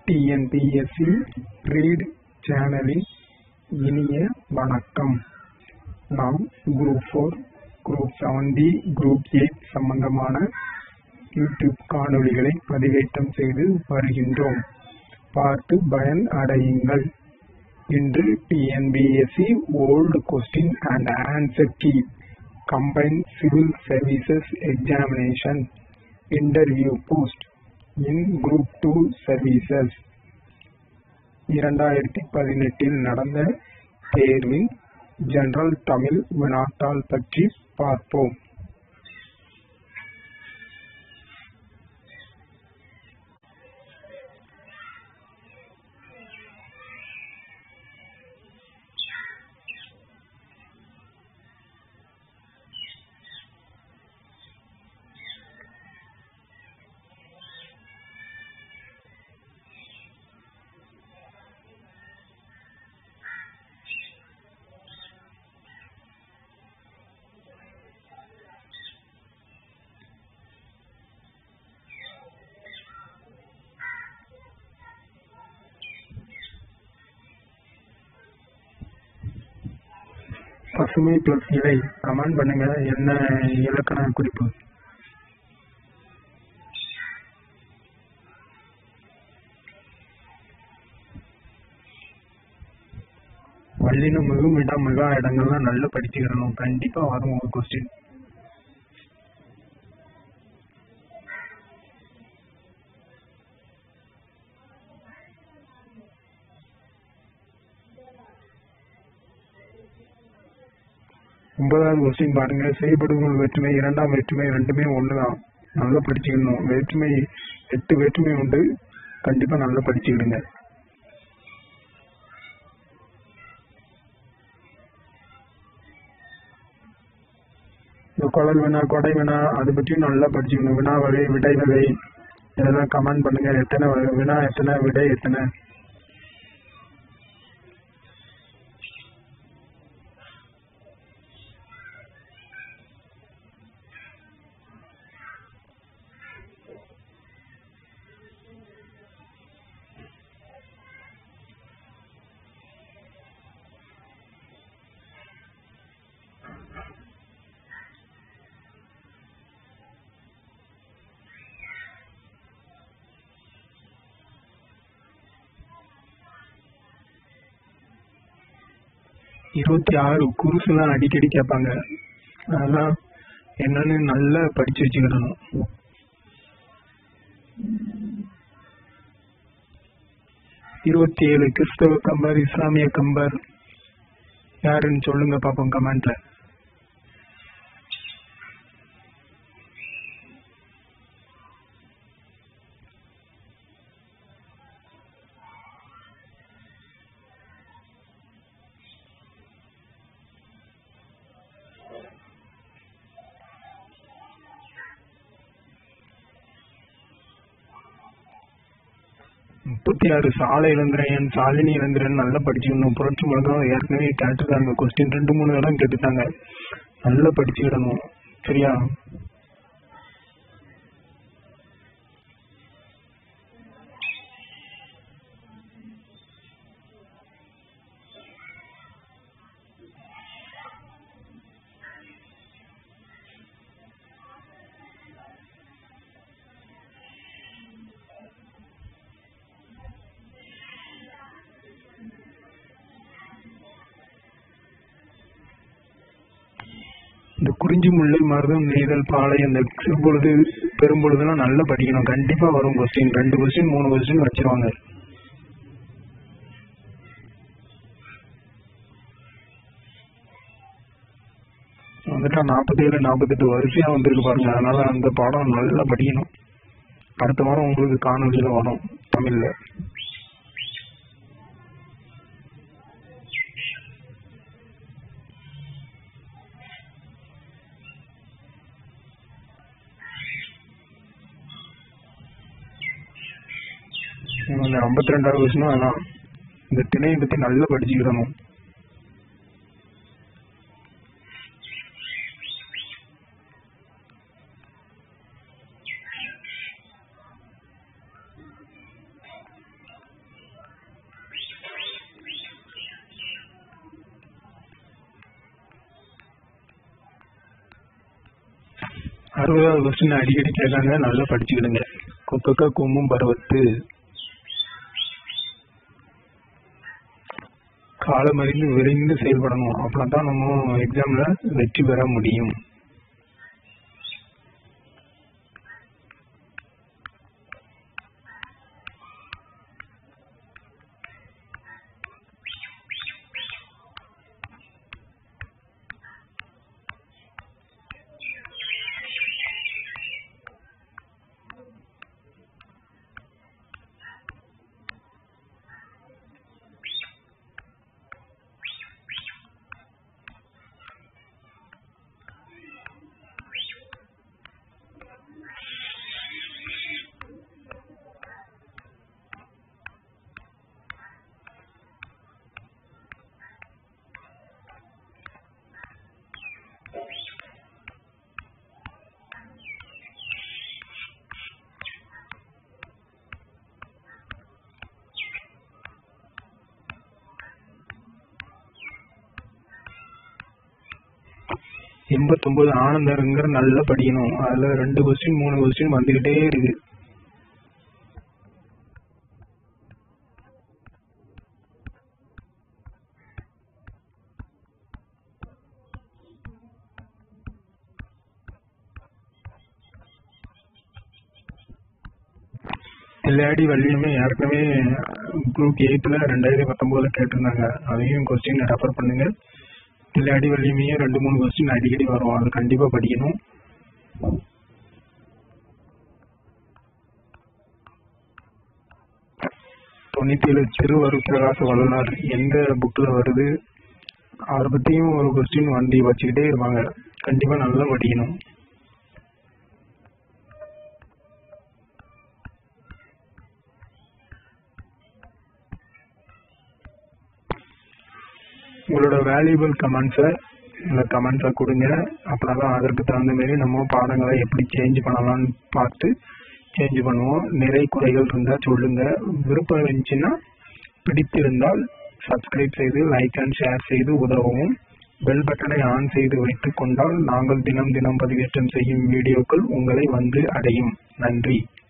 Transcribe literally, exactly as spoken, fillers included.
T N P S C read சேனலின் இனிய வணக்கம். நாம் group four, group seven D, group eight சம்பந்தமான யூடியூப் காணொளிகளை பதிவேற்றம் செய்து வருகின்றோம். பார்த்து பயன் அடையுங்கள். இன்று T N P S C old question and answer key combine civil services examination interview post in group two services இரண்டாயிரத்தி பதினெட்டில் நடந்த தேர்வின் ஜெனரல் தமிழ் வினாத்தாள் பற்றி பார்ப்போம். பசுமை பிளஸ் இலை கமெண்ட் பண்ணுங்க. என்ன இலக்கண குறிப்பு? வல்லின மிகு இடம் மிகா இடங்கள்லாம் நல்லா படிச்சுக்கிறணும். கண்டிப்பா வரும் ஒரு கொஸ்டின். ஒன்பதாவது கொஸ்டின் பாருங்க. செய்யப்படுகள் வேற்றுமை, இரண்டாம் வேற்றுமை ரெண்டுமே ஒண்ணுதான். நல்லா படிச்சுக்கணும். வேற்றுமை எட்டு வேற்றுமை உண்டு. கண்டிப்பா நல்லா படிச்சுக்கிடுங்க. இந்த குழல் வினா, கொடை வினா அதை பற்றியும் நல்லா படிச்சுக்கணும். வினா வகை, விடை வகை இதெல்லாம் கமெண்ட் பண்ணுங்க. எத்தனை வினா, எத்தனை விடை, எத்தனை. இருபத்தி ஆறு குருசுலாம் அடிக்கடி கேட்பாங்க. அதெல்லாம் என்னன்னு நல்லா படிச்சு வச்சுக்கிடணும். இருபத்தி ஏழு கிறிஸ்தவ கம்பர், இஸ்லாமிய கம்பர் யாருன்னு சொல்லுங்க பாப்போம் கமெண்ட்ல. முப்பத்தி ஆறு சாலை இளந்திரன், சாலினி இளந்திரன் நல்லா படிச்சுக்கணும். புரட்சி முழக்கம் ஏற்கனவே கேட்டுட்டாங்க. கொஸ்டின் ரெண்டு மூணு இடம் கேட்டுட்டாங்க. நல்லா படிச்சுக்கிடணும். சரியா? இந்த குறிஞ்சி முல்லை மருதம் நெய்தல் பாலை அந்த சிறுபொழுது பெரும்பொழுதுலாம் நல்லா படிக்கணும். கண்டிப்பா வரும் கொஸ்டின். ரெண்டு கொஸ்டின் மூணு கொஸ்டின் வச்சிருவாங்க. வந்துட்டா நாற்பத்தி ஏழு நாற்பத்தி எட்டு வரிசையா வந்திருக்கு பாருங்க. அதனால அந்த பாடம் நல்லா படிக்கணும். அடுத்த வாரம் உங்களுக்கு காணொலியில வரும் தமிழ்ல. ஐம்பத்தி ரெண்டாவது வருஷம் அதான் இந்த திணையை பத்தி நல்லா படிச்சுக்கிடணும். அறுபதாவது கொஸ்டின் அடிக்கடி கேட்காங்க, நல்லா படிச்சுக்கிடுங்க. கொக்கக்க கும்மும் பருவத்து காலமறிந்து விரைந்து செயல்படணும். அப்படின்னா நம்ம எக்ஸாம்ல வெற்றி பெற முடியும். எண்பத்தொன்பது ஆனந்தருங்கிற நல்லா படிக்கணும். அதுல ரெண்டு கொஸ்டின் மூணு கொஸ்டின் வந்துகிட்டே இருக்கு. எல்லாடி வள்ளியுமே ஏற்கனவே குரூப் எயிட்ல ரெண்டாயிரத்தி பத்தொன்பதுல கேட்டிருந்தாங்க. அதையும் கொஸ்டின் ரெஃபர் பண்ணுங்க. இல்லாடி வள்ளியுமே ரெண்டு மூணு கொஸ்டின் அடிக்கடி வரும், அது கண்டிப்பா படிக்கணும். தொண்ணூத்தி ஏழு சிறுவரு பிரகாச வல்லுநர் எந்த புக்ல வருது, அவரை பத்தியும் ஒரு கொஸ்டின் வண்டி வச்சுக்கிட்டே இருப்பாங்க. கண்டிப்பா நல்லா படிக்கணும். உங்களோட வேல்யூபிள் கமெண்ட்ஸை இல்லை கமெண்ட்ஸை கொடுங்க. அப்படின்னா அதற்கு தகுந்த மாதிரி நம்ம பாடங்களை எப்படி சேஞ்ச் பண்ணலாம்னு பார்த்து சேஞ்ச் பண்ணுவோம். நிறை குறைகள் இருந்தால் சொல்லுங்க. விருப்பம் இருந்துச்சுன்னா பிடித்திருந்தால் சப்ஸ்கிரைப் செய்து லைக் அண்ட் ஷேர் செய்து உதவும். பெல் பட்டனை ஆன் செய்து வைத்துக் கொண்டால் நாங்கள் தினம் தினம் பதிவேற்றம் செய்யும் வீடியோக்கள் உங்களை வந்து அடையும். நன்றி.